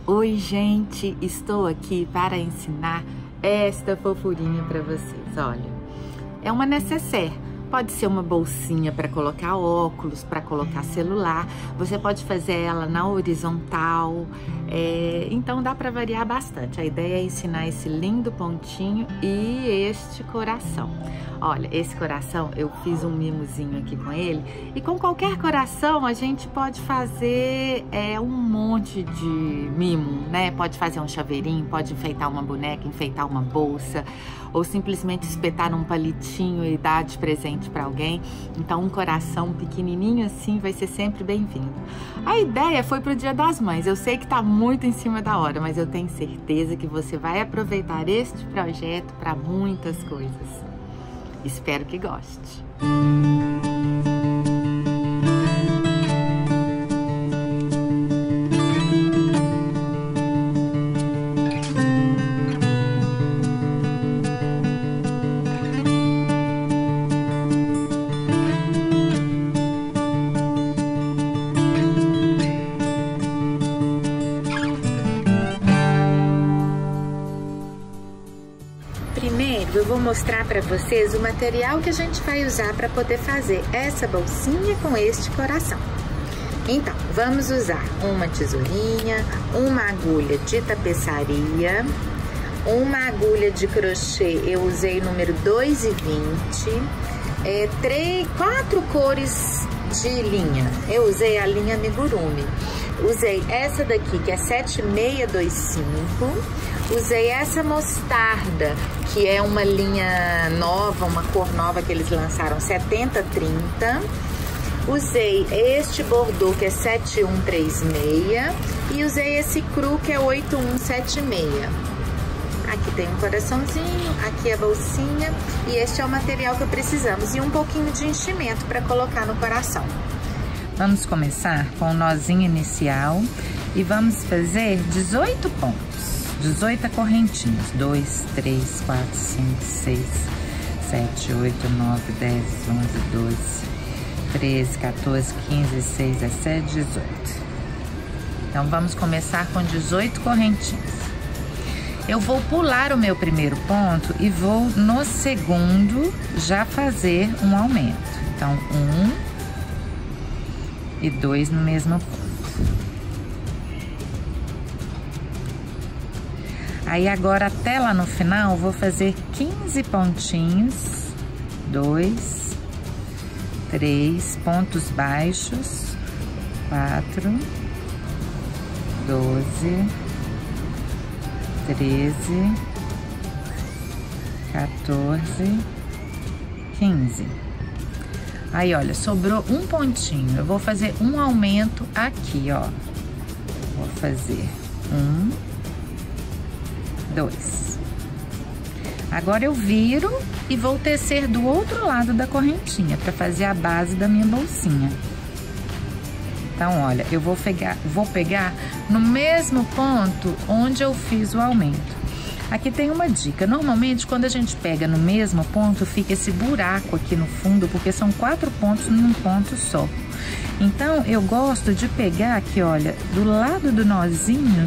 Oi, gente! Estou aqui para ensinar esta fofurinha para vocês. Olha, é uma nécessaire. Pode ser uma bolsinha para colocar óculos, para colocar celular. Você pode fazer ela na horizontal. Então dá para variar bastante. A ideia é ensinar esse lindo pontinho e este coração. Olha, esse coração eu fiz um mimozinho aqui com ele. E com qualquer coração a gente pode fazer um monte de mimo, né? Pode fazer um chaveirinho, pode enfeitar uma boneca, enfeitar uma bolsa, ou simplesmente espetar num palitinho e dar de presente para alguém. Então um coração pequenininho assim vai ser sempre bem-vindo. A ideia foi pro Dia das Mães. Eu sei que tá muito em cima da hora, mas eu tenho certeza que você vai aproveitar este projeto para muitas coisas. Espero que goste. Primeiro eu vou mostrar para vocês o material que a gente vai usar para poder fazer essa bolsinha com este coração. Então, vamos usar uma tesourinha, uma agulha de tapeçaria, uma agulha de crochê, eu usei número 2,20, 4 cores de linha, eu usei a linha amigurumi. Usei essa daqui, que é 7625. Usei essa mostarda, que é uma linha nova, uma cor nova que eles lançaram, 7030. Usei este bordô, que é 7136. E usei esse cru, que é 8176. Aqui tem um coraçãozinho, aqui a bolsinha. E este é o material que precisamos. E um pouquinho de enchimento para colocar no coração. Vamos começar com o nozinho inicial e vamos fazer 18 pontos, 18 correntinhas. 2, 3, 4, 5, 6, 7, 8, 9, 10, 11, 12, 13, 14, 15, 16, 17, 18. Então, vamos começar com 18 correntinhas. Eu vou pular o meu primeiro ponto e vou, no segundo, já fazer um aumento. Então, 1 e 2 no mesmo ponto. Aí agora até lá no final vou fazer 15 pontinhos, 2, 3 pontos baixos, 4, 12, 13, 14, 15. Aí, olha, sobrou um pontinho. Eu vou fazer um aumento aqui, ó. Vou fazer 1, 2. Agora eu viro e vou tecer do outro lado da correntinha para fazer a base da minha bolsinha. Então, olha, eu vou pegar no mesmo ponto onde eu fiz o aumento. Aqui tem uma dica, normalmente quando a gente pega no mesmo ponto, fica esse buraco aqui no fundo, porque são 4 pontos num ponto só. Então, eu gosto de pegar aqui, olha, do lado do nozinho,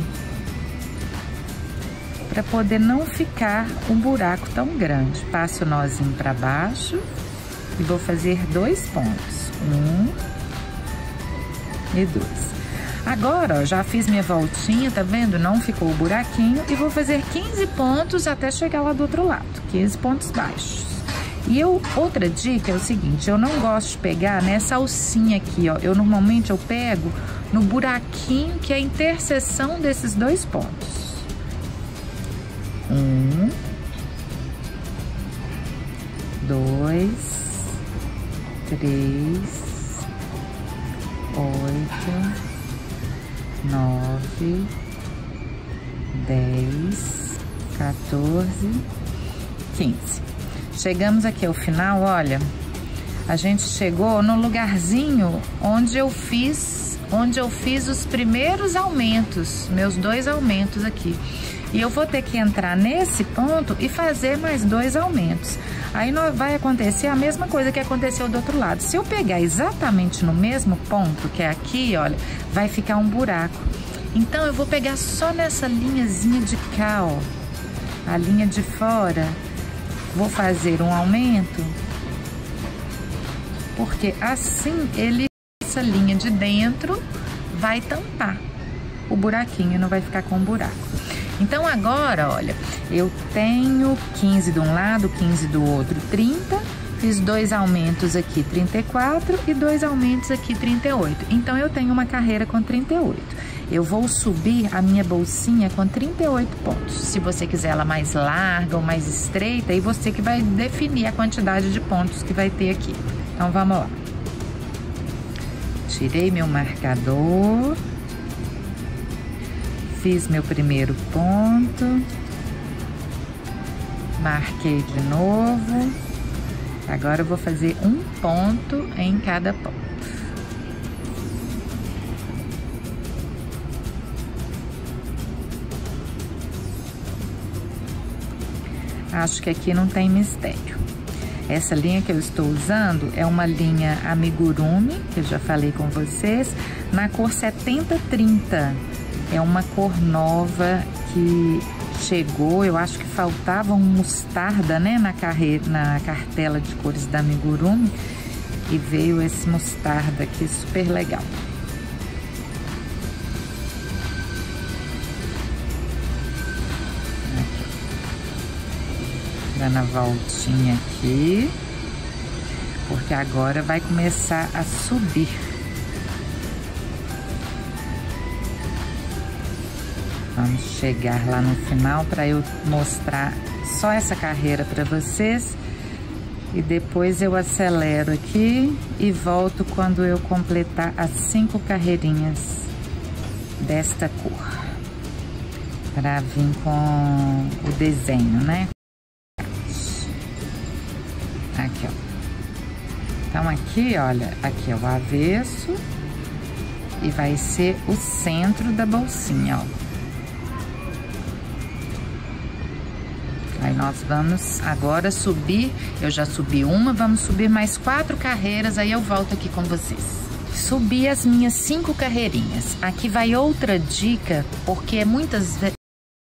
para poder não ficar um buraco tão grande. Passo o nozinho para baixo e vou fazer 2 pontos, 1 e 2. Agora, ó, já fiz minha voltinha, tá vendo? Não ficou o buraquinho e vou fazer 15 pontos até chegar lá do outro lado, 15 pontos baixos. E outra dica é o seguinte, eu não gosto de pegar nessa alcinha aqui, ó. Normalmente eu pego no buraquinho que é a interseção desses 2 pontos. 1, 2, 3, 8, 9, 10, 14, 15. Chegamos aqui ao final, olha, a gente chegou no lugarzinho onde eu fiz os primeiros aumentos, meus 2 aumentos aqui. E eu vou ter que entrar nesse ponto e fazer mais 2 aumentos. Aí vai acontecer a mesma coisa que aconteceu do outro lado. Se eu pegar exatamente no mesmo ponto, que é aqui, olha, vai ficar um buraco. Então, eu vou pegar só nessa linhazinha de cá, ó, a linha de fora. Vou fazer um aumento, porque assim essa linha de dentro vai tampar o buraquinho, não vai ficar com buraco. Então, agora, olha, eu tenho 15 de um lado, 15 do outro, 30. Fiz 2 aumentos aqui, 34, e 2 aumentos aqui, 38. Então, eu tenho uma carreira com 38. Eu vou subir a minha bolsinha com 38 pontos. Se você quiser ela mais larga ou mais estreita, aí você que vai definir a quantidade de pontos que vai ter aqui. Então, vamos lá. Tirei meu marcador. Fiz meu primeiro ponto. Marquei de novo. Agora eu vou fazer um ponto em cada ponto. Acho que aqui não tem mistério. Essa linha que eu estou usando é uma linha amigurumi, que eu já falei com vocês, na cor 7030. É uma cor nova que chegou, eu acho que faltava um mostarda, né, na cartela de cores da amigurumi, e veio esse mostarda aqui super legal. Aqui. Dando a voltinha aqui, porque agora vai começar a subir. Vamos chegar lá no final para eu mostrar só essa carreira para vocês. E depois eu acelero aqui e volto quando eu completar as 5 carreirinhas desta cor. Para vir com o desenho, né? Aqui, ó. Então aqui, olha, aqui é o avesso. E vai ser o centro da bolsinha, ó. Aí nós vamos agora subir, eu já subi uma, vamos subir mais 4 carreiras, aí eu volto aqui com vocês. Subi as minhas 5 carreirinhas. Aqui vai outra dica, porque muitas vezes...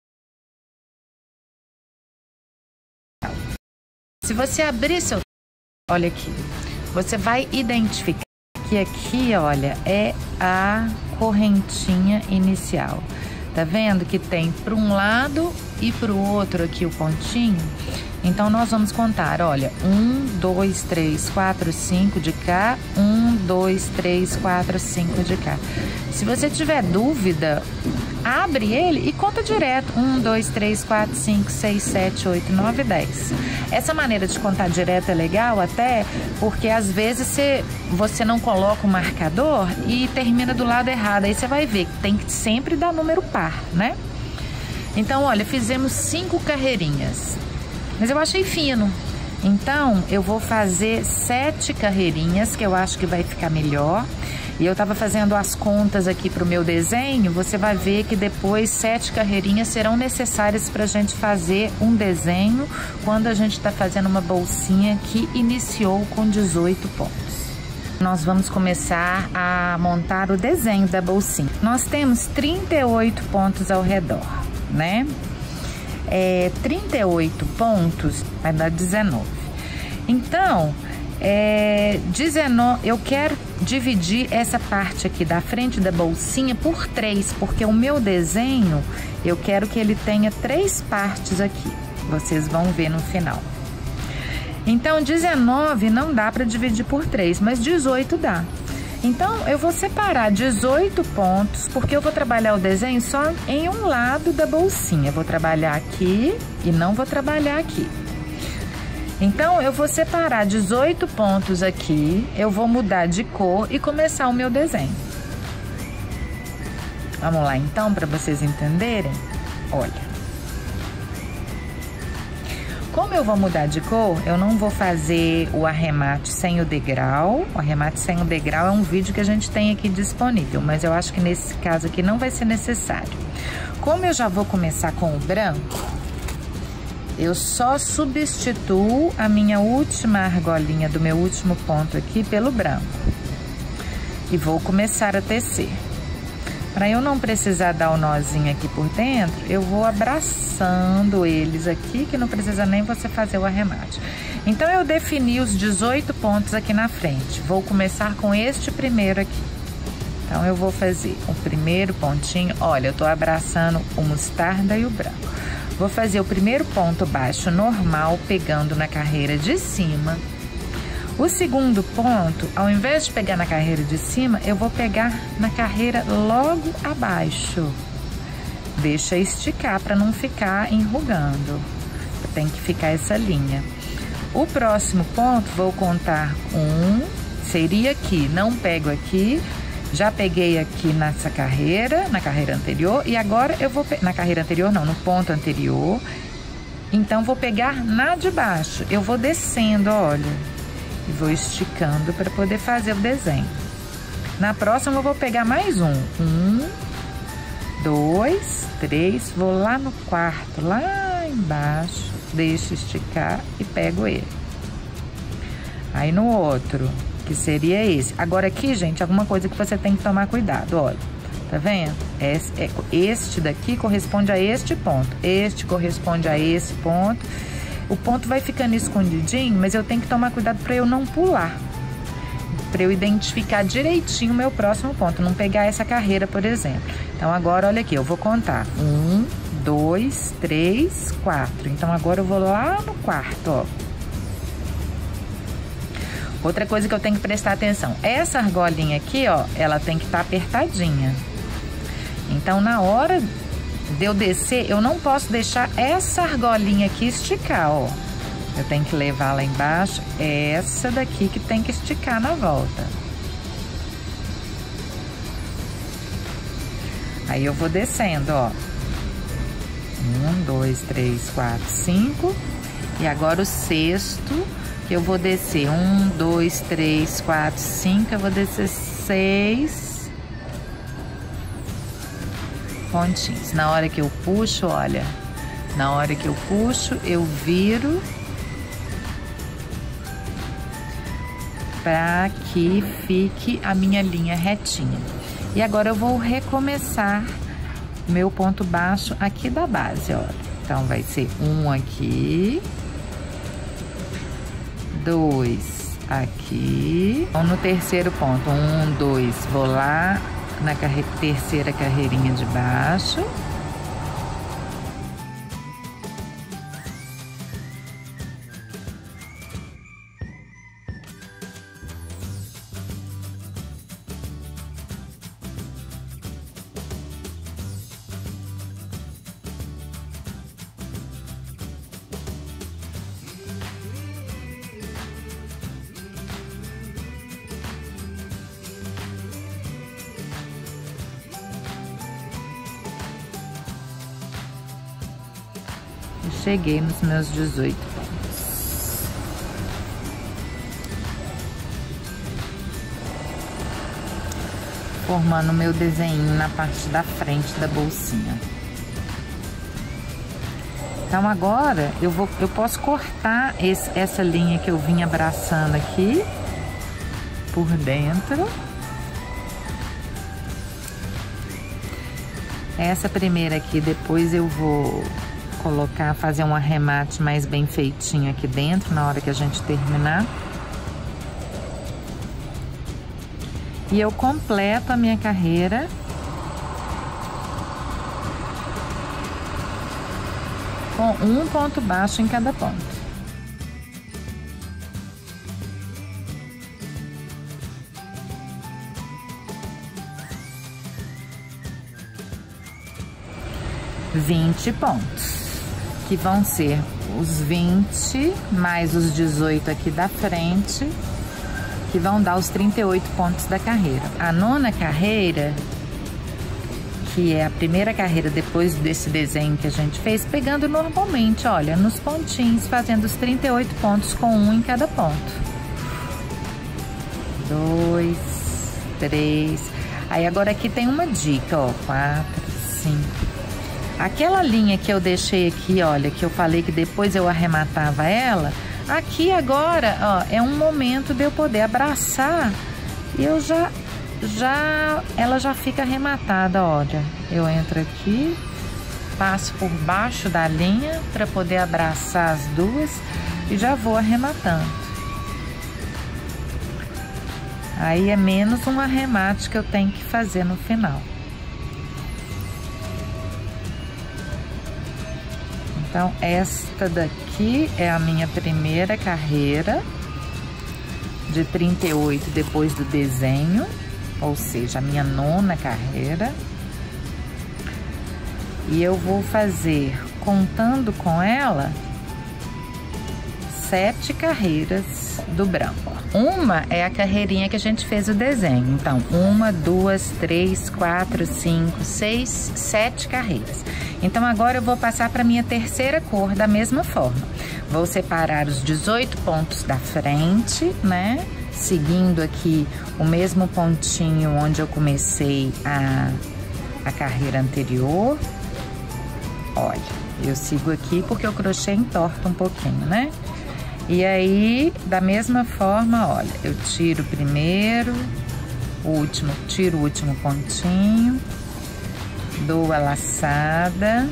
Se você abrir seu... Olha aqui, você vai identificar que aqui, olha, é a correntinha inicial. Tá vendo que tem para um lado e para o outro aqui o pontinho? Então, nós vamos contar, olha, 1, 2, 3, 4, 5 de cá, 1, 2, 3, 4, 5 de cá. Se você tiver dúvida, abre ele e conta direto. 1, 2, 3, 4, 5, 6, 7, 8, 9, 10. Essa maneira de contar direto é legal até porque às vezes você não coloca o marcador e termina do lado errado. Aí você vai ver que tem que sempre dar número par, né? Então, olha, fizemos 5 carreirinhas. Mas eu achei fino. Então, eu vou fazer 7 carreirinhas, que eu acho que vai ficar melhor. E eu tava fazendo as contas aqui pro meu desenho, você vai ver que depois 7 carreirinhas serão necessárias pra gente fazer um desenho quando a gente tá fazendo uma bolsinha que iniciou com 18 pontos. Nós vamos começar a montar o desenho da bolsinha. Nós temos 38 pontos ao redor, né? 38 pontos vai dar 19. Então, 19, eu quero dividir essa parte aqui da frente da bolsinha por 3, porque o meu desenho, eu quero que ele tenha 3 partes aqui. Vocês vão ver no final. Então, 19 não dá para dividir por 3, mas 18 dá. Então, eu vou separar 18 pontos, porque eu vou trabalhar o desenho só em um lado da bolsinha. Vou trabalhar aqui e não vou trabalhar aqui. Então, eu vou separar 18 pontos aqui, eu vou mudar de cor e começar o meu desenho. Vamos lá, então, para vocês entenderem? Olha. Como eu vou mudar de cor, eu não vou fazer o arremate sem o degrau. O arremate sem o degrau é um vídeo que a gente tem aqui disponível, mas eu acho que nesse caso aqui não vai ser necessário. Como eu já vou começar com o branco, eu só substituo a minha última argolinha do meu último ponto aqui pelo branco. E vou começar a tecer. Para eu não precisar dar o nozinho aqui por dentro, eu vou abraçando eles aqui, que não precisa nem você fazer o arremate. Então, eu defini os 18 pontos aqui na frente. Vou começar com este primeiro aqui. Então, eu vou fazer o primeiro pontinho. Olha, eu tô abraçando o mostarda e o branco. Vou fazer o primeiro ponto baixo normal, pegando na carreira de cima. O segundo ponto, ao invés de pegar na carreira de cima, eu vou pegar na carreira logo abaixo. Deixa esticar para não ficar enrugando. Tem que ficar essa linha. O próximo ponto, vou contar seria aqui, não pego aqui. Já peguei aqui nessa carreira, na carreira anterior, e agora eu vou... Na carreira anterior não, no ponto anterior. Então, vou pegar na de baixo. Eu vou descendo, olha. E vou esticando para poder fazer o desenho. Na próxima, eu vou pegar mais um. 1, 2, 3. Vou lá no quarto, lá embaixo. Deixo esticar e pego ele. Aí, no outro, que seria esse. Agora, aqui, gente, alguma coisa que você tem que tomar cuidado, olha. Tá vendo? Este daqui corresponde a este ponto. Este corresponde a esse ponto. O ponto vai ficando escondidinho, mas eu tenho que tomar cuidado para eu não pular. Para eu identificar direitinho o meu próximo ponto, não pegar essa carreira, por exemplo. Então, agora, olha aqui, eu vou contar. 1, 2, 3, 4. Então, agora eu vou lá no quarto, ó. Outra coisa que eu tenho que prestar atenção. Essa argolinha aqui, ó, ela tem que estar apertadinha. Então, na hora de eu descer, eu não posso deixar essa argolinha aqui esticar, ó. Eu tenho que levar lá embaixo essa daqui que tem que esticar na volta. Aí eu vou descendo, ó. 1, 2, 3, 4, 5. E agora o sexto, que eu vou descer 1, 2, 3, 4, 5. Eu vou descer 6 pontinhos. Na hora que eu puxo, olha, na hora que eu puxo, eu viro para que fique a minha linha retinha. E agora eu vou recomeçar meu ponto baixo aqui da base, olha. Então, vai ser 1 aqui, 2 aqui. Então, no terceiro ponto, 1, 2, vou lá na terceira carreirinha de baixo. Cheguei nos meus 18 pontos. Formando o meu desenho na parte da frente da bolsinha. Então, agora eu posso cortar essa linha que eu vim abraçando aqui por dentro. Essa primeira aqui, depois eu vou fazer um arremate mais bem feitinho aqui dentro, na hora que a gente terminar. E eu completo a minha carreira com um ponto baixo em cada ponto. $20 pontos. Que vão ser os 20 mais os 18 aqui da frente, que vão dar os 38 pontos da carreira. A nona carreira, que é a primeira carreira depois desse desenho que a gente fez, pegando normalmente, olha, nos pontinhos, fazendo os 38 pontos com um em cada ponto. 2, 3. Aí agora aqui tem uma dica, ó, 4, 5. Aquela linha que eu deixei aqui, olha, que eu falei que depois eu arrematava ela, aqui agora, ó, é um momento de eu poder abraçar e eu já ela já fica arrematada, olha. Eu entro aqui, passo por baixo da linha para poder abraçar as duas e já vou arrematando. Aí é menos um arremate que eu tenho que fazer no final. Então, esta daqui é a minha primeira carreira de 38 depois do desenho, ou seja, a minha 9ª carreira. E eu vou fazer, contando com ela, 7 carreiras do branco. Uma é a carreirinha que a gente fez o desenho. Então, 1, 2, 3, 4, 5, 6, 7 carreiras. Então, agora eu vou passar para minha terceira cor da mesma forma. Vou separar os 18 pontos da frente, né? Seguindo aqui o mesmo pontinho onde eu comecei a carreira anterior. Olha, eu sigo aqui porque o crochê entorta um pouquinho, né? E aí, da mesma forma, olha, eu tiro primeiro, tiro o último pontinho, dou a laçada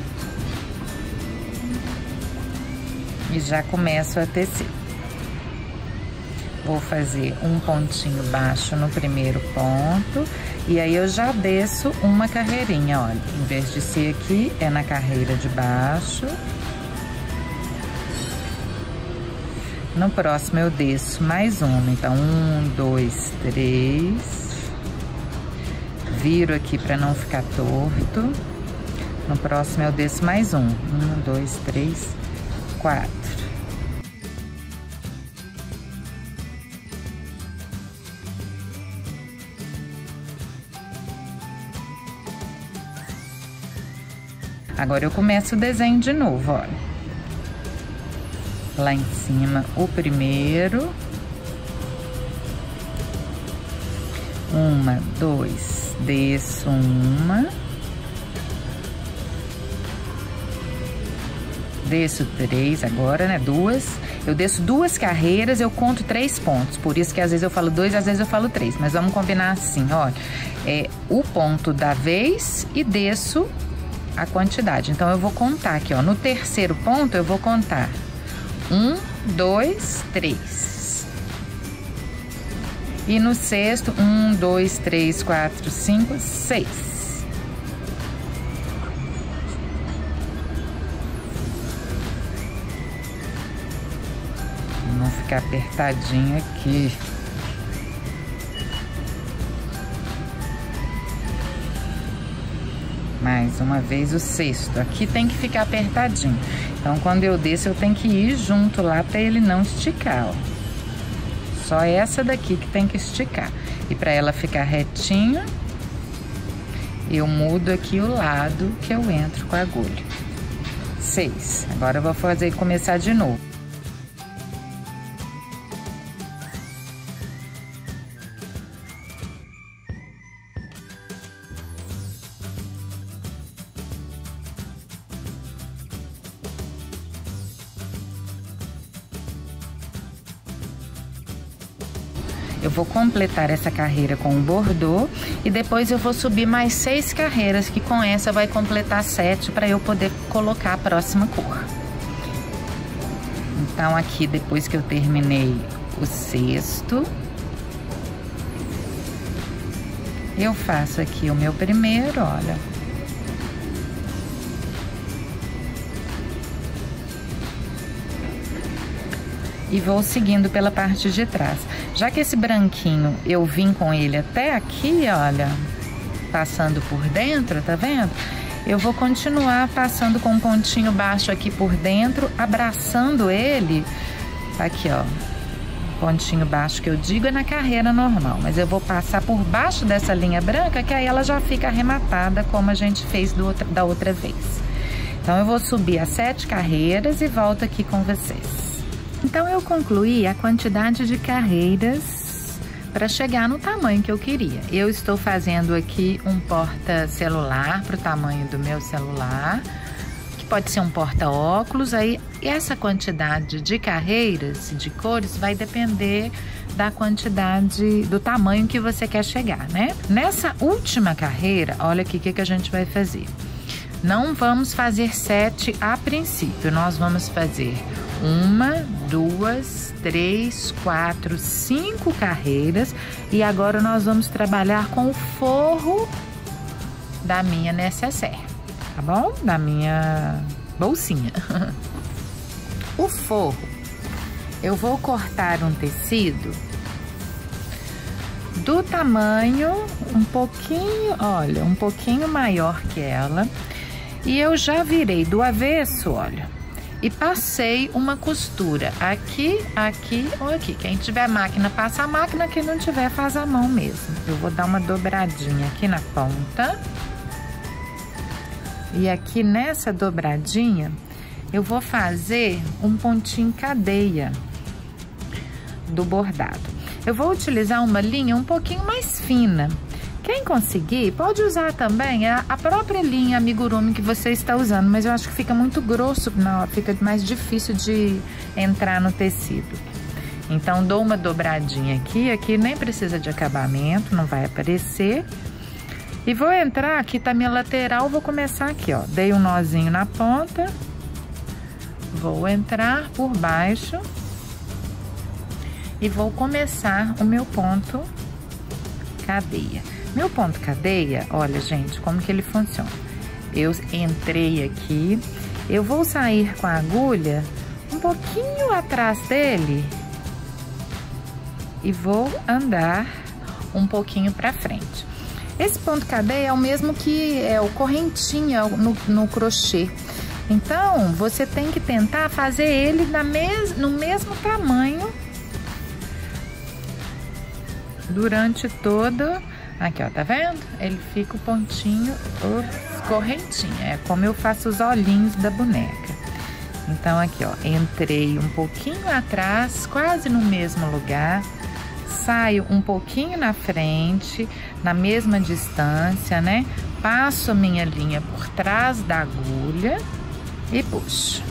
e já começo a tecer. Vou fazer um pontinho baixo no primeiro ponto e aí eu já desço uma carreirinha, olha, em vez de ser aqui, é na carreira de baixo. No próximo eu desço mais uma, então 1, 2, 3, viro aqui para não ficar torto. No próximo eu desço mais um, 1, 2, 3, 4. Agora eu começo o desenho de novo, olha. Lá em cima, o primeiro. 1, 2, desço uma. Desço 3 agora, né? 2. Eu desço 2 carreiras, eu conto 3 pontos. Por isso que às vezes eu falo 2, às vezes eu falo 3. Mas vamos combinar assim, olha. É o ponto da vez e desço a quantidade. Então, eu vou contar aqui, ó. No terceiro ponto, eu vou contar 1, 2, 3. E no sexto, 1, 2, 3, 4, 5, 6. Vamos ficar apertadinho aqui. Mais uma vez o sexto. Aqui tem que ficar apertadinho. Então, quando eu desço, eu tenho que ir junto lá para ele não esticar, ó. Só essa daqui que tem que esticar. E para ela ficar retinho, eu mudo aqui o lado que eu entro com a agulha. 6. Agora eu vou começar de novo. Eu vou completar essa carreira com o bordô e depois eu vou subir mais 6 carreiras, que com essa vai completar 7 para eu poder colocar a próxima cor. Então, aqui, depois que eu terminei o sexto, eu faço aqui o meu primeiro, olha. E vou seguindo pela parte de trás. Já que esse branquinho eu vim com ele até aqui, olha, passando por dentro, tá vendo? Eu vou continuar passando com um pontinho baixo aqui por dentro, abraçando ele. Aqui, ó, pontinho baixo que eu digo é na carreira normal, mas eu vou passar por baixo dessa linha branca, que aí ela já fica arrematada, como a gente fez da outra vez. Então, eu vou subir as 7 carreiras e volto aqui com vocês. Então, eu concluí a quantidade de carreiras para chegar no tamanho que eu queria. Eu estou fazendo aqui um porta-celular para o tamanho do meu celular, que pode ser um porta-óculos. Aí, essa quantidade de carreiras, de cores, vai depender da quantidade, do tamanho que você quer chegar, né? Nessa última carreira, olha aqui o que a gente vai fazer. Não vamos fazer 7 a princípio, nós vamos fazer 1, 2, 3, 4, 5 carreiras e agora nós vamos trabalhar com o forro da minha necessaire, tá bom? Da minha bolsinha. O forro, eu vou cortar um tecido do tamanho um pouquinho, olha, um pouquinho maior que ela. E eu já virei do avesso, olha, e passei uma costura aqui, aqui ou aqui. Quem tiver máquina, passa a máquina, quem não tiver, faz a mão mesmo. Eu vou dar uma dobradinha aqui na ponta. E aqui nessa dobradinha, eu vou fazer um pontinho cadeia do bordado. Eu vou utilizar uma linha um pouquinho mais fina. Quem conseguir, pode usar também a própria linha amigurumi que você está usando, mas eu acho que fica muito grosso, não, fica mais difícil de entrar no tecido. Então, dou uma dobradinha aqui nem precisa de acabamento, não vai aparecer. E vou entrar, aqui tá minha lateral, vou começar aqui, ó. Dei um nozinho na ponta, vou entrar por baixo e vou começar o meu ponto cadeia. Meu ponto cadeia, olha, gente, como que ele funciona. Eu entrei aqui, eu vou sair com a agulha um pouquinho atrás dele e vou andar um pouquinho pra frente. Esse ponto cadeia é o mesmo que é o correntinha no crochê. Então, você tem que tentar fazer ele no mesmo tamanho durante todo... Aqui, ó, tá vendo? Ele fica o pontinho, correntinha. É como eu faço os olhinhos da boneca. Então, aqui, ó, entrei um pouquinho atrás, quase no mesmo lugar. Saio um pouquinho na frente, na mesma distância, né? Passo a minha linha por trás da agulha e puxo.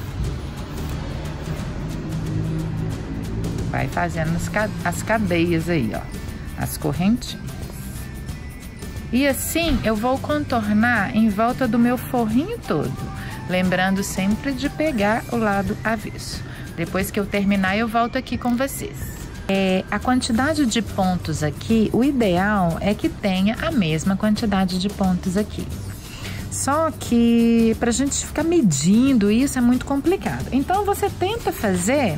Vai fazendo as cadeias aí, ó, as correntinhas. E assim eu vou contornar em volta do meu forrinho todo, lembrando sempre de pegar o lado avesso. Depois que eu terminar, eu volto aqui com vocês. A quantidade de pontos aqui, o ideal é que tenha a mesma quantidade de pontos aqui. Só que pra gente ficar medindo isso é muito complicado. Então você tenta fazer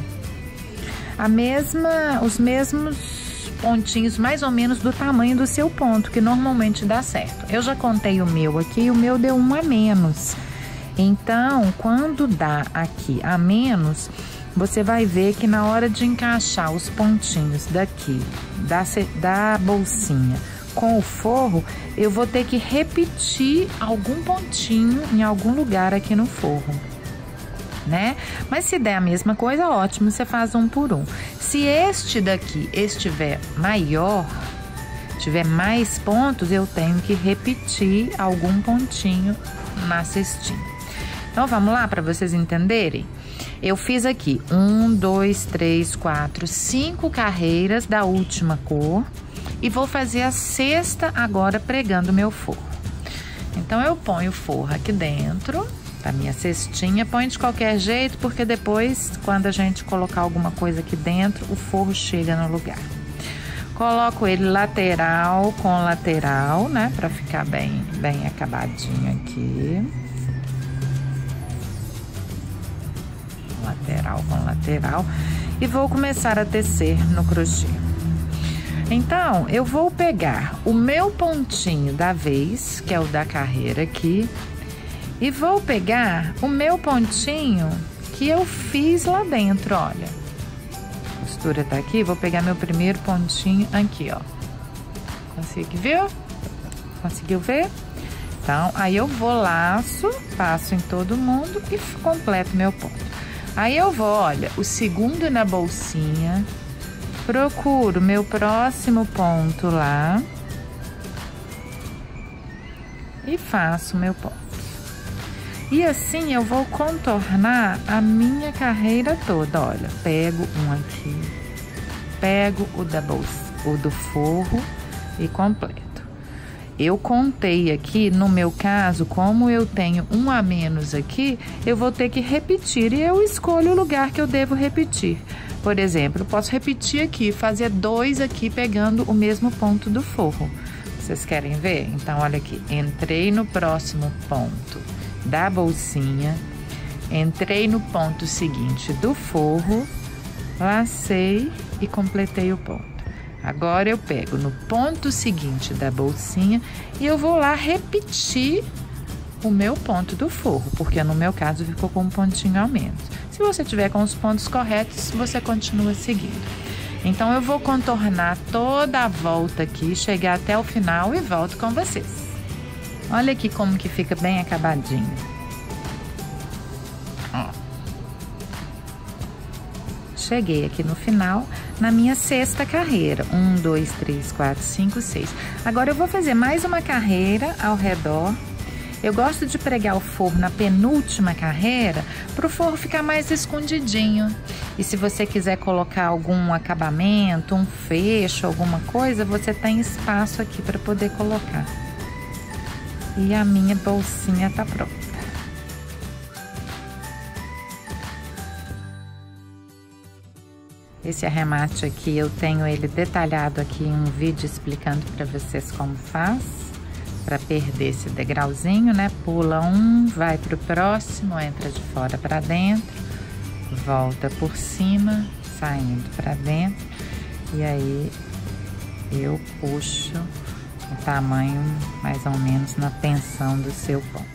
os mesmos pontinhos mais ou menos do tamanho do seu ponto, que normalmente dá certo. Eu já contei o meu aqui, o meu deu 1 a menos. Então, quando dá aqui a menos, você vai ver que na hora de encaixar os pontinhos daqui, da bolsinha com o forro, eu vou ter que repetir algum pontinho em algum lugar aqui no forro, né? Mas se der a mesma coisa, ótimo, você faz um por um. Se este daqui estiver maior, tiver mais pontos, eu tenho que repetir algum pontinho na cestinha. Então, vamos lá para vocês entenderem? Eu fiz aqui 1, 2, 3, 4, 5 carreiras da última cor e vou fazer a sexta agora pregando o meu forro. Então, eu ponho o forro aqui dentro da minha cestinha, põe de qualquer jeito, porque depois, quando a gente colocar alguma coisa aqui dentro, o forro chega no lugar. Coloco ele lateral com lateral, né, pra ficar bem acabadinho aqui. Lateral com lateral. E vou começar a tecer no crochê. Então, eu vou pegar o meu pontinho da vez, que é o da carreira aqui, e vou pegar o meu pontinho que eu fiz lá dentro, olha. A costura tá aqui, vou pegar meu primeiro pontinho aqui, ó. Conseguiu? Conseguiu ver? Então, aí eu vou laço, passo em todo mundo e completo meu ponto. Aí eu vou, olha, o segundo na bolsinha, procuro meu próximo ponto lá e faço meu ponto. E assim eu vou contornar a minha carreira toda, olha. Pego um aqui, pego o do forro e completo. Eu contei aqui, no meu caso, como eu tenho um a menos aqui, eu vou ter que repetir e eu escolho o lugar que eu devo repetir. Por exemplo, eu posso repetir aqui, fazer 2 aqui pegando o mesmo ponto do forro. Vocês querem ver? Então, olha aqui, entrei no próximo ponto da bolsinha, entrei no ponto seguinte do forro, lacei e completei o ponto. Agora eu pego no ponto seguinte da bolsinha e eu vou lá repetir o meu ponto do forro, porque no meu caso ficou com um pontinho a menos. Se você tiver com os pontos corretos, você continua seguindo. Então eu vou contornar toda a volta aqui, chegar até o final e volto com vocês. Olha aqui como que fica bem acabadinho. Ó. Cheguei aqui no final, na minha 6ª carreira. 1, 2, 3, 4, 5, 6. Agora eu vou fazer mais uma carreira ao redor. Eu gosto de pregar o forro na penúltima carreira, para o forro ficar mais escondidinho. E se você quiser colocar algum acabamento, um fecho, alguma coisa, você tem espaço aqui para poder colocar. E a minha bolsinha tá pronta. Esse arremate aqui, eu tenho ele detalhado aqui em um vídeo explicando para vocês como faz. Para perder esse degrauzinho, né? Pula um, vai pro próximo, entra de fora para dentro, volta por cima, saindo para dentro. E aí, eu puxo o tamanho mais ou menos na tensão do seu ponto.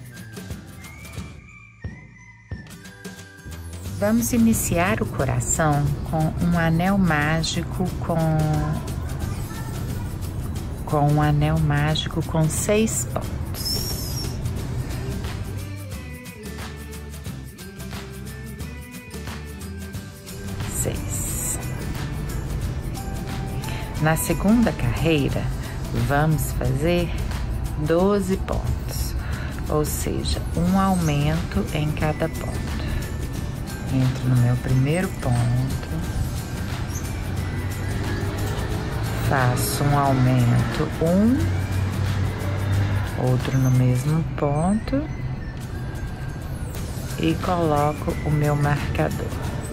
Vamos iniciar o coração com um anel mágico com um anel mágico com 6 pontos. Na segunda carreira, vamos fazer 12 pontos, ou seja, um aumento em cada ponto. Entro no meu primeiro ponto, faço um aumento, outro no mesmo ponto e coloco o meu marcador.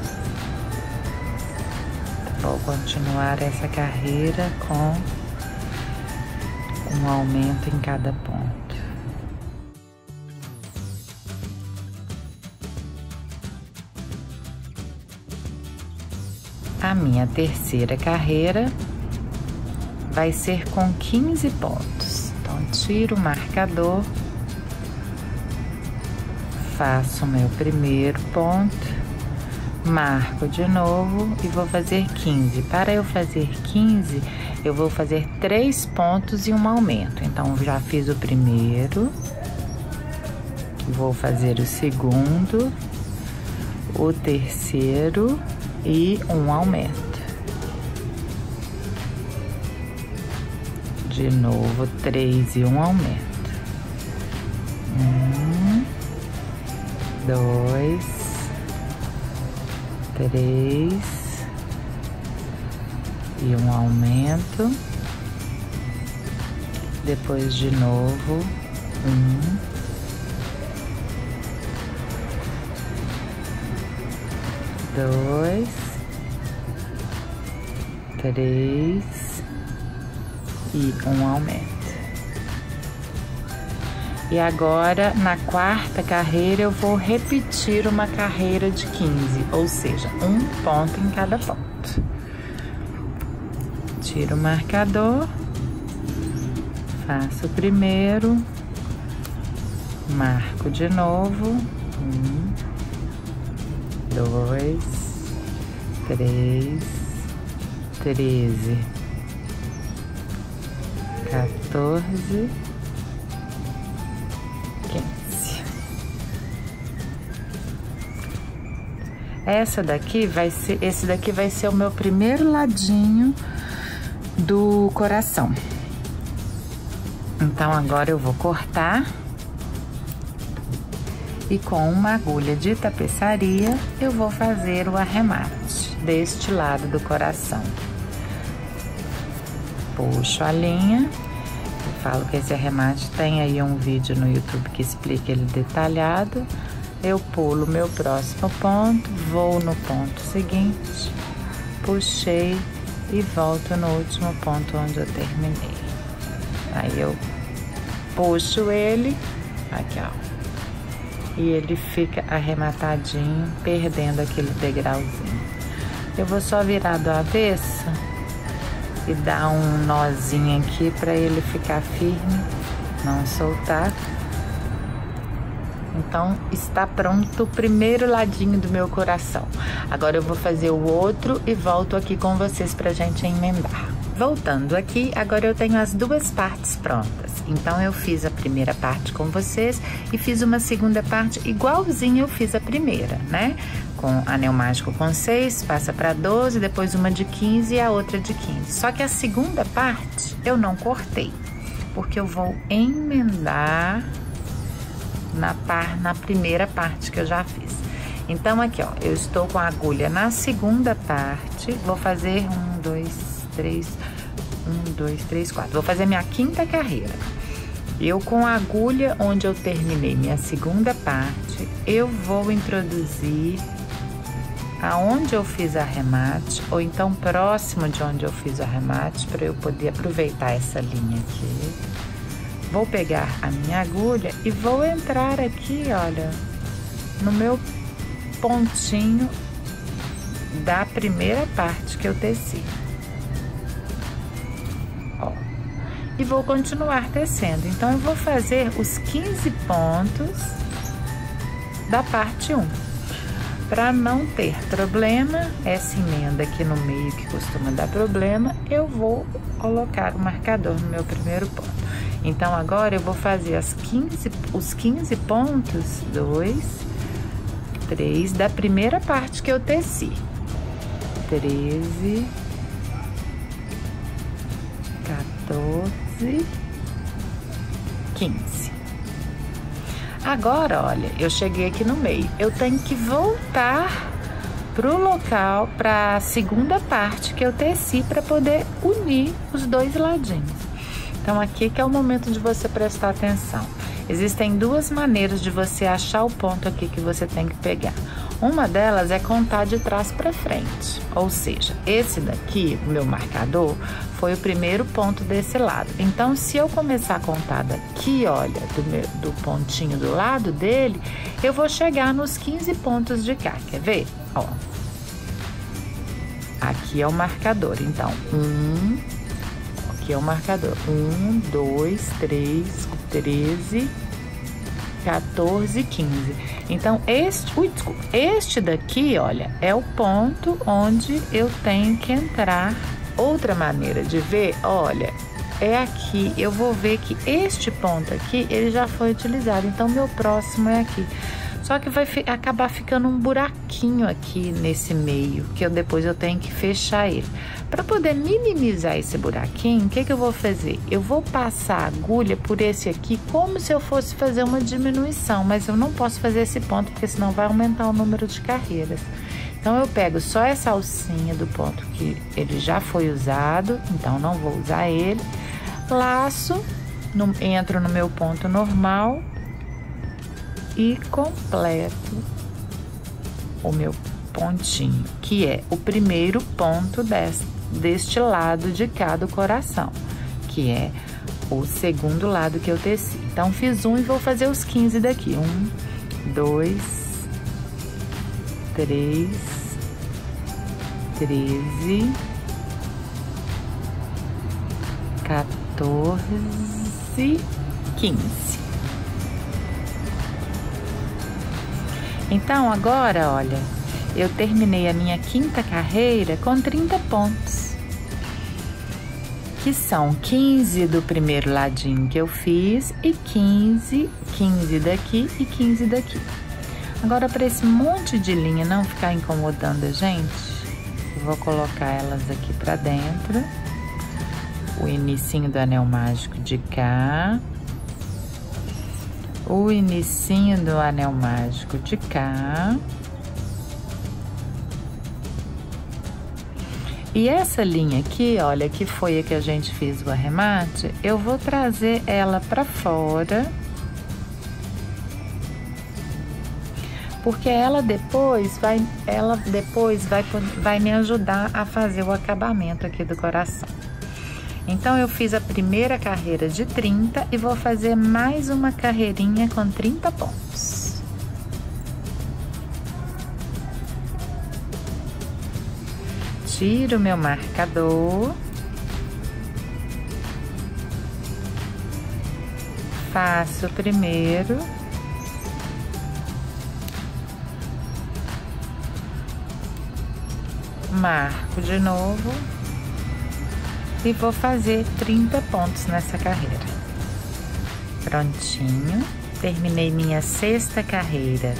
Vou continuar essa carreira com um aumento em cada ponto. A minha terceira carreira vai ser com 15 pontos. Então, tiro o marcador, faço o meu primeiro ponto, marco de novo e vou fazer 15. Para eu fazer 15, eu vou fazer 3 pontos e um aumento. Então, já fiz o primeiro, vou fazer o segundo, o terceiro e um aumento. De novo, 3 e um aumento. 1, 2, 3 e um aumento. Depois de novo, 2, 3 e um aumento. E agora, na quarta carreira, eu vou repetir uma carreira de 15, ou seja, um ponto em cada ponto. Tiro o marcador, faço o primeiro, marco de novo, 1, 2, 3, 13, 14, 15. Esse daqui vai ser o meu primeiro ladinho do coração. Então, agora eu vou cortar e com uma agulha de tapeçaria eu vou fazer o arremate. deste lado do coração. Puxo a linha. Eu falo que esse arremate tem aí um vídeo no YouTube que explica ele detalhado. Eu pulo meu próximo ponto, vou no ponto seguinte, puxei e volto no último ponto onde eu terminei. Aí eu puxo ele, aqui ó, e ele fica arrematadinho, perdendo aquele degrauzinho. Eu vou só virar do avesso e dar um nozinho aqui para ele ficar firme, não soltar. Então, está pronto o primeiro ladinho do meu coração. Agora eu vou fazer o outro e volto aqui com vocês pra gente emendar. Voltando aqui, agora eu tenho as duas partes prontas. Então, eu fiz a primeira parte com vocês e fiz uma segunda parte igualzinho eu fiz a primeira, né? Com anel mágico com 6, passa para 12, depois uma de 15 e a outra de 15. Só que a segunda parte eu não cortei, porque eu vou emendar na primeira parte que eu já fiz. Então, aqui, ó, eu estou com a agulha na segunda parte, vou fazer 1, 2, 3, 1, 2, 3, 4. Vou fazer minha quinta carreira. Eu, com a agulha onde eu terminei minha segunda parte, eu vou introduzir aonde eu fiz arremate, ou então próximo de onde eu fiz o arremate, para eu poder aproveitar essa linha aqui. Vou pegar a minha agulha e vou entrar aqui, olha, no meu pontinho da primeira parte que eu teci. Ó, e vou continuar tecendo. Então, eu vou fazer os 15 pontos da parte 1. Para não ter problema, essa emenda aqui no meio que costuma dar problema, eu vou colocar o marcador no meu primeiro ponto. Então, agora eu vou fazer os 15 pontos, 2, 3, da primeira parte que eu teci. 13, 14, 15. Agora, olha, eu cheguei aqui no meio. Eu tenho que voltar pro local, para a segunda parte que eu teci, para poder unir os dois ladinhos. Então, aqui que é o momento de você prestar atenção. Existem duas maneiras de você achar o ponto aqui que você tem que pegar. Uma delas é contar de trás para frente, ou seja, esse daqui, o meu marcador, foi o primeiro ponto desse lado. Então, se eu começar a contar daqui, olha, do pontinho do lado dele, eu vou chegar nos 15 pontos de cá, quer ver? Ó, aqui é o marcador, então, aqui é o marcador. 1, 2, 3, 13, 14, 15. Então, este daqui, olha, é o ponto onde eu tenho que entrar. Outra maneira de ver, olha, é aqui. Eu vou ver que este ponto aqui, ele já foi utilizado. Então, meu próximo é aqui. Só que vai acabar ficando um buraquinho aqui nesse meio, que depois eu tenho que fechar ele. Para poder minimizar esse buraquinho, o que eu vou fazer? Eu vou passar a agulha por esse aqui como se eu fosse fazer uma diminuição, mas eu não posso fazer esse ponto, porque senão vai aumentar o número de carreiras. Então, eu pego só essa alcinha do ponto que ele já foi usado, então não vou usar ele. Laço, entro no meu ponto normal e completo o meu pontinho, que é o primeiro ponto deste lado de cá do coração, que é o segundo lado que eu teci. Então, fiz um e vou fazer os 15 daqui. 1, 2, 3, 13, 14, 15. Então, agora, olha, eu terminei a minha quinta carreira com 30 pontos, que são 15 do primeiro ladinho que eu fiz e 15 daqui e 15 daqui. Agora, para esse monte de linha não ficar incomodando a gente, eu vou colocar elas aqui para dentro. O inicinho do anel mágico de cá. O inicinho do anel mágico de cá. E essa linha aqui, olha, que foi a que a gente fez o arremate, eu vou trazer ela pra fora, porque ela depois vai me ajudar a fazer o acabamento aqui do coração. Então, eu fiz a primeira carreira de 30 e vou fazer mais uma carreirinha com 30 pontos. Tiro o meu marcador. Faço o primeiro. Marco de novo. E vou fazer 30 pontos nessa carreira. Prontinho. Terminei minha 6ª carreira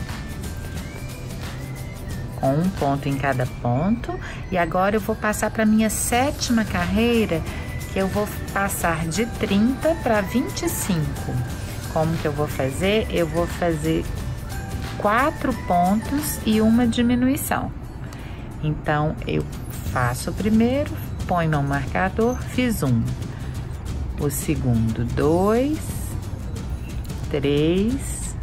com 1 ponto em cada ponto. E agora eu vou passar para minha 7ª carreira, que eu vou passar de 30 para 25. Como que eu vou fazer? Eu vou fazer 4 pontos e uma diminuição. Então, eu faço o primeiro, põe meu marcador, fiz 1. O segundo, 2, 3,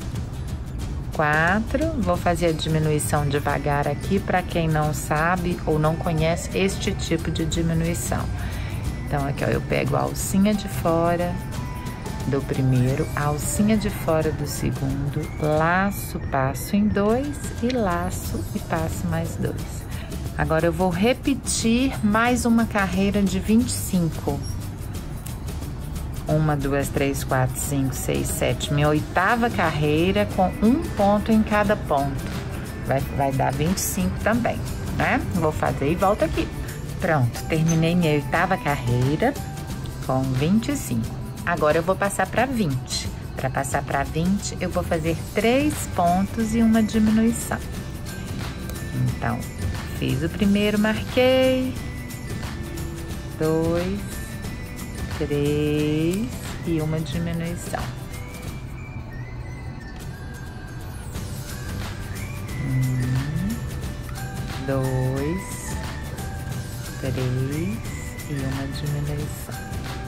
4. Vou fazer a diminuição devagar aqui, para quem não sabe ou não conhece este tipo de diminuição. Então, aqui, ó, eu pego a alcinha de fora do primeiro, a alcinha de fora do segundo, laço, passo em 2 e laço e passo mais 2. Agora, eu vou repetir mais uma carreira de 25. 1, 2, 3, 4, 5, 6, 7. Minha 8ª carreira com 1 ponto em cada ponto. Vai dar 25 também, né? Vou fazer e volto aqui. Pronto, terminei minha 8ª carreira com 25. Agora, eu vou passar para 20. Para passar para 20, eu vou fazer 3 pontos e uma diminuição. Então, fiz o primeiro, marquei, 2, 3 e uma diminuição. 1, 2, 3 e uma diminuição.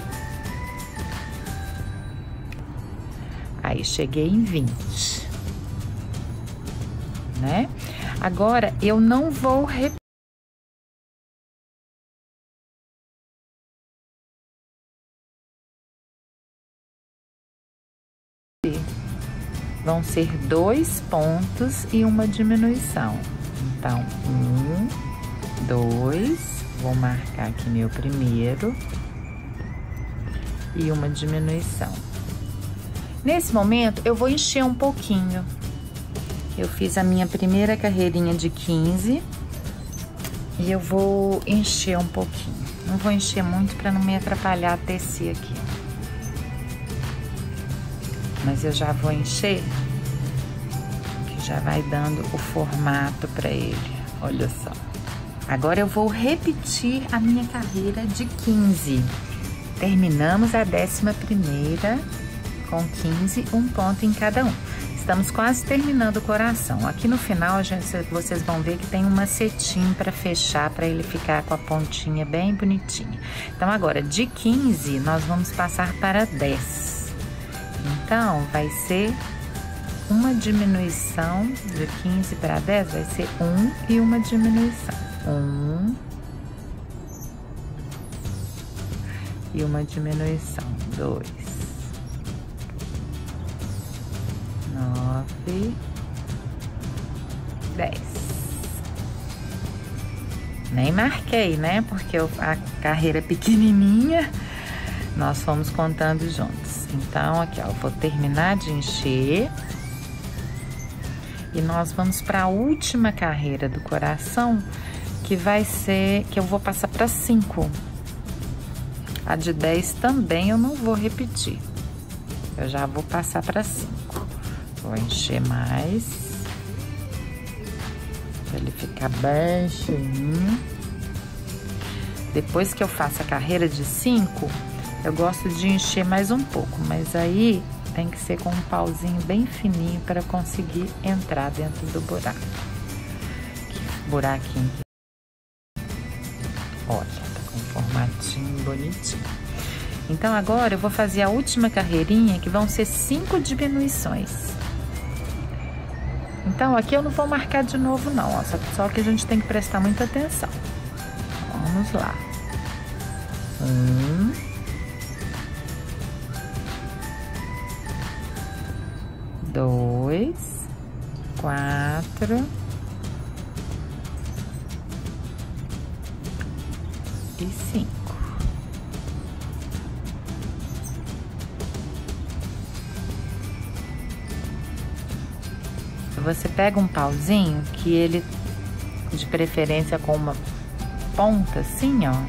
Aí, cheguei em 20, né? Agora, eu não vou repetir. Vão ser 2 pontos e uma diminuição. Então, 1, 2, vou marcar aqui meu primeiro e uma diminuição. Nesse momento, eu vou encher um pouquinho. Eu fiz a minha primeira carreirinha de 15 e eu vou encher um pouquinho. Não vou encher muito para não me atrapalhar a tecer aqui. Mas eu já vou encher, que já vai dando o formato para ele. Olha só. Agora eu vou repetir a minha carreira de 15. Terminamos a 11ª com 15, 1 ponto em cada um. Estamos quase terminando o coração. Aqui no final, vocês vão ver que tem um macetinho para fechar, para ele ficar com a pontinha bem bonitinha. Então, agora, de 15, nós vamos passar para 10. Então, vai ser uma diminuição, de 15 para 10, vai ser 1 e uma diminuição. 1 e uma diminuição. 2. 9, 10. Nem marquei, né? Porque a carreira é pequenininha, nós fomos contando juntos. Então, aqui, ó, eu vou terminar de encher. E nós vamos para a última carreira do coração, que vai ser, que eu vou passar para 5. A de 10 também eu não vou repetir. Eu já vou passar para 5. Vou encher mais, para ele ficar bem cheinho. Depois que eu faço a carreira de 5, eu gosto de encher mais um pouco, mas aí tem que ser com um pauzinho bem fininho para conseguir entrar dentro do buraco. Buraquinho. Olha, tá com um formatinho bonitinho. Então, agora eu vou fazer a última carreirinha, que vão ser 5 diminuições. Então, aqui eu não vou marcar de novo, não, ó, só que a gente tem que prestar muita atenção. Vamos lá. 1, 2, 4 e 5. Você pega um pauzinho que ele, de preferência com uma ponta assim, ó.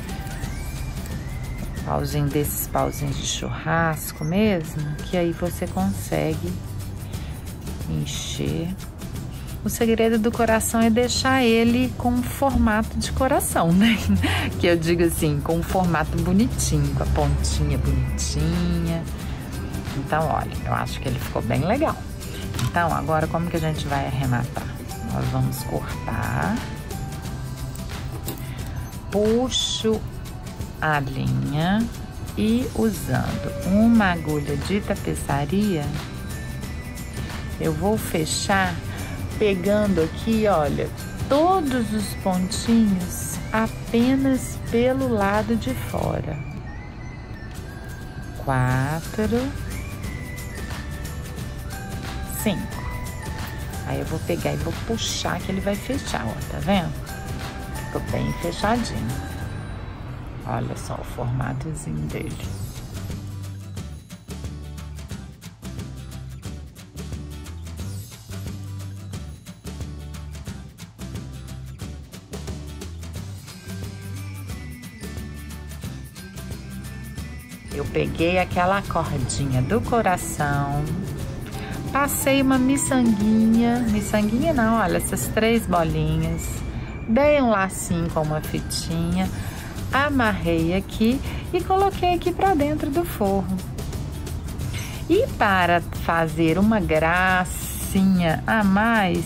Pauzinho desses pauzinhos de churrasco mesmo, que aí você consegue encher. O segredo do coração é deixar ele com um formato de coração, né? Que eu digo assim, com um formato bonitinho, com a pontinha bonitinha. Então, olha, eu acho que ele ficou bem legal. Então, agora como que a gente vai arrematar? Nós vamos cortar. Puxo a linha e usando uma agulha de tapeçaria, eu vou fechar pegando aqui, olha, todos os pontinhos apenas pelo lado de fora. 4, 5. Aí eu vou pegar e vou puxar que ele vai fechar, ó, tá vendo? Ficou bem fechadinho. Olha só o formatozinho dele. Eu peguei aquela cordinha do coração, passei uma miçanguinha não, olha, essas 3 bolinhas, dei um lacinho com uma fitinha, amarrei aqui e coloquei aqui para dentro do forno. E para fazer uma gracinha a mais,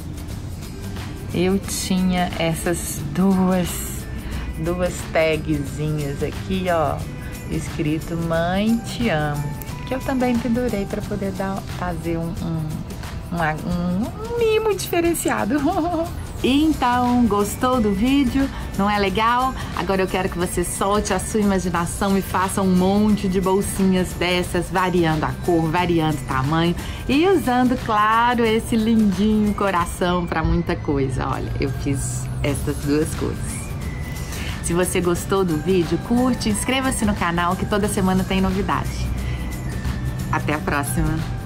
eu tinha essas duas tagzinhas aqui, ó, escrito Mãe Te Amo, que eu também pendurei para poder fazer um mimo diferenciado. Então, gostou do vídeo? Não é legal? Agora eu quero que você solte a sua imaginação e faça um monte de bolsinhas dessas, variando a cor, variando o tamanho e usando, claro, esse lindinho coração para muita coisa. Olha, eu fiz essas 2 cores. Se você gostou do vídeo, curte, inscreva-se no canal que toda semana tem novidade. Até a próxima!